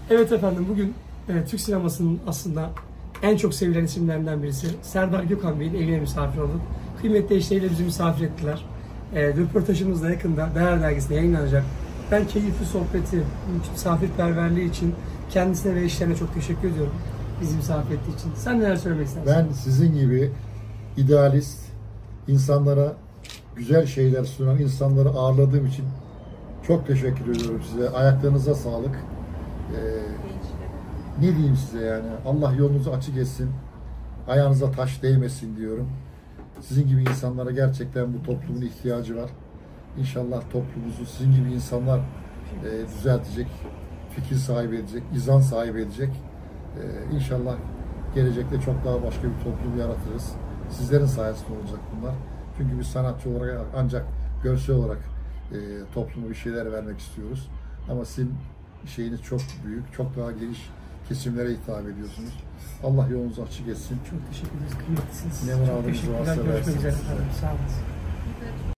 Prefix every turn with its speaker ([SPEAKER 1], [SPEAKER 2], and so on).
[SPEAKER 1] Evet efendim, bugün Türk sinemasının aslında en çok sevilen isimlerinden birisi Serdar Gökhan Bey'in evine misafir olduk. Kıymetli eşleriyle bizi misafir ettiler. Röportajımız da yakında Değer Dergisi'nde yayınlanacak. Ben keyifli sohbeti, misafirperverliği için kendisine ve eşlerine çok teşekkür ediyorum. Bizi misafir ettiği için. Sen neler söylemek istersin?
[SPEAKER 2] Ben sizin gibi idealist, insanlara güzel şeyler sunan insanları ağırladığım için çok teşekkür ediyorum size. Ayaklarınıza sağlık. Ne diyeyim size yani? Allah yolunuzu açık etsin. Ayağınıza taş değmesin diyorum. Sizin gibi insanlara gerçekten bu toplumun ihtiyacı var. İnşallah toplumumuzu sizin gibi insanlar düzeltecek, fikir sahibi edecek, izan sahibi edecek. İnşallah gelecekte çok daha başka bir toplum yaratırız. Sizlerin sayesinde olacak bunlar. Çünkü biz sanatçı olarak ancak görsel olarak topluma bir şeyler vermek istiyoruz. Ama sizin şeyiniz çok büyük, çok daha geniş kesimlere hitap ediyorsunuz. Allah yolunuzu açık etsin.
[SPEAKER 1] Çok teşekkür ederiz. Kıymetlisiniz.
[SPEAKER 2] Ne muradınız
[SPEAKER 1] Çok teşekkürler.
[SPEAKER 2] varsa
[SPEAKER 1] Görüşmek üzere
[SPEAKER 2] versin.
[SPEAKER 1] efendim. Sağ olun.